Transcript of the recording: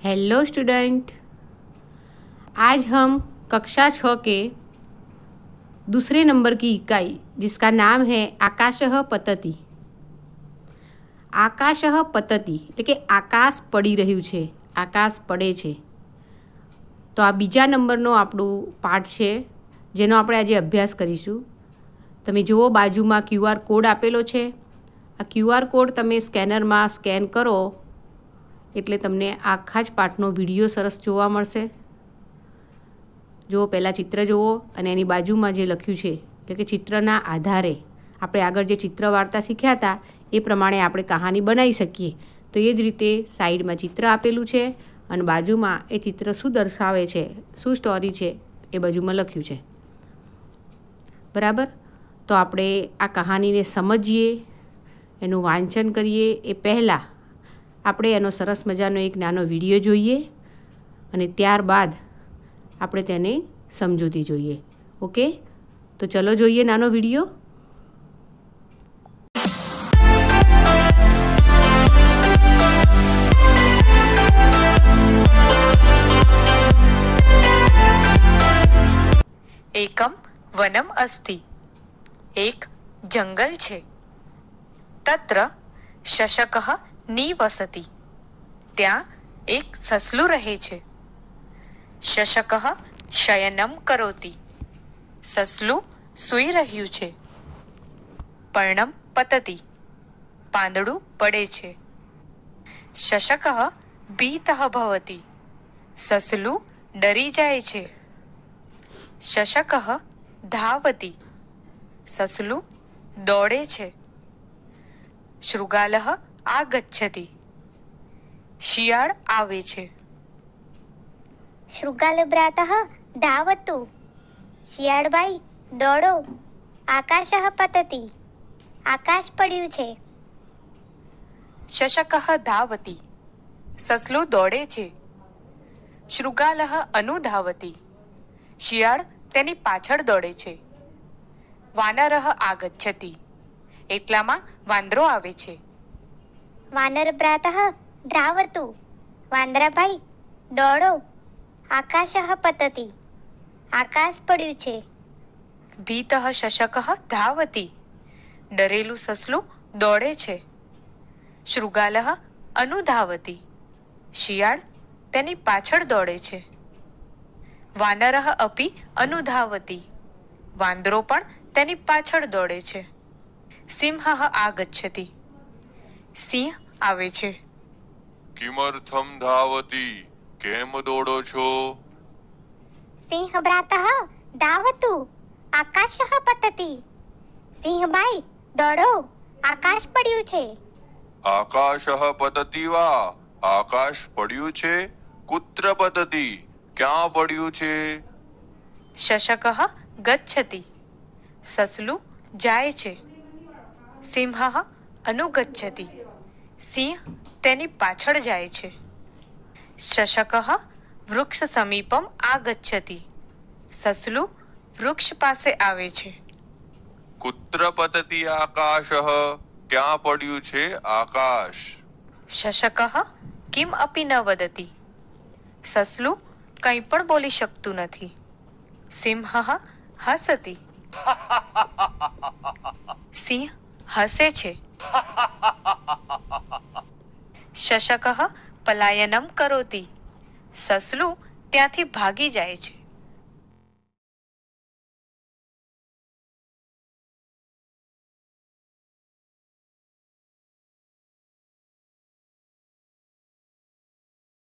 Hello student, आज हम कक्षा 6 के दूसरे नंबर की इकाई जिसका नाम है आकाशः पतति। આકાશઃ પતતિ એટલે કે આકાશ પડી રહ્યું છે, આકાશ પડે છે. તો આ બીજા નંબરનો આપણું પાઠ છે જેનો આપણે આજે અભ્યાસ કરીશું. તમે જુઓ બાજુમાં QR કોડ આપેલો છે. આ QR કોડ તમે સ્કેનરમાં સ્કેન કરો એટલે તમને આખા જ પાઠનો વિડીયો સરસ જોવા મળશે. જુઓ, પહેલાં ચિત્ર જુઓ અને એની બાજુમાં જે લખ્યું છે એટલે કે ચિત્રના આધારે આપણે આગળ જે ચિત્ર વાર્તા શીખ્યા હતા એ પ્રમાણે આપણે કહાની બનાવી શકીએ. તો એ જ રીતે સાઈડમાં ચિત્ર આપેલું છે અને બાજુમાં એ ચિત્ર શું દર્શાવે છે, શું સ્ટોરી છે એ બાજુમાં લખ્યું છે. બરાબર? તો આપણે આ કહાનીને સમજીએ, એનું વાંચન કરીએ એ પહેલાં આપણે એનો સરસ મજાનો એક નાનો વિડીયો જોઈએ અને ત્યારબાદ આપણે તેને સમજૂતી જોઈએ. ઓકે? તો ચલો જોઈએ નાનો વિડીયો. एकम वनम अस्ति. एक जंगल छे. तत्र शशकः निवसति. ત્યાં એક સસલું રહે છે. શશકઃ શયનમ કરોતિ. સસલું સૂઈ રહ્યું છે. પર્ણમ પતતિ. પાંદડું પડે છે. શશકઃ ભીતઃ ભવતિ. સસલું ડરી જાય છે. શશકઃ ધાવતિ. સસલું દોડે છે. શૃગાલઃ આગચ્છતિ. શિયાળ આવે છે. શૃગાલભ્રાતઃ ધાવતુ. શિયાળભાઈ દોડો. આકાશઃ પતતિ. આકાશ પડ્યું છે. શશકઃ ધાવતિ. સસલું દોડે છે. શૃગાલઃ અનુધાવતિ. શિયાળ તેની પાછળ દોડે છે. વાનરઃ આગચ્છતિ. એટલામાં વાંદરો આવે છે. વાનરભ્રાતઃ ધાવતુ. વાંદરાભાઈ દોડો. આકાશઃ પતતિ. આકાશ પડ્યું છે. ભીતઃ શશકઃ ધાવતિ. ડરેલું સસલું દોડે છે. શૃગાલઃ અનુધાવતિ. શિયાળ તેની પાછળ દોડે છે. વાનરઃ અપી અનુધાવતિ. વાંદરો પણ તેની પાછળ દોડે છે. સિંહઃ આગચ્છતિ. સિંહ આવે છે. કિમર્થમ ધાવતી? કેમ દોડો છો? સિંહભ્રાતઃ ધાવતુ. આકાશઃ પતતિ. સિંહભાઈ દોડો. આકાશ પડ્યું છે. આકાશઃ પતતિ વા? આકાશ પડ્યું છે? કુત્ર પતતિ? ક્યાં પડ્યું છે? શશકઃ ગચ્છતિ. સસલું જાય છે. સિંહઃ અનુગચ્છતિ. સિંહ તેની પાછળ જાય છે. શશકઃ વૃક્ષ સમીપમ આગચ્છતિ. સસલું વૃક્ષ પાસે આવે છે. કુત્ર પતતિ આકાશઃ? ક્યાં પડ્યું છે આકાશ? શશકઃ કિમ અપી ન વદતિ. સસલું કંઈ પણ બોલી શકતું નથી. સિંહઃ હસતિ. સિંહ હસે છે. શશકઃ પલાયનમ કરોતિ. સસલું ત્યાંથી ભાગી જાય છે.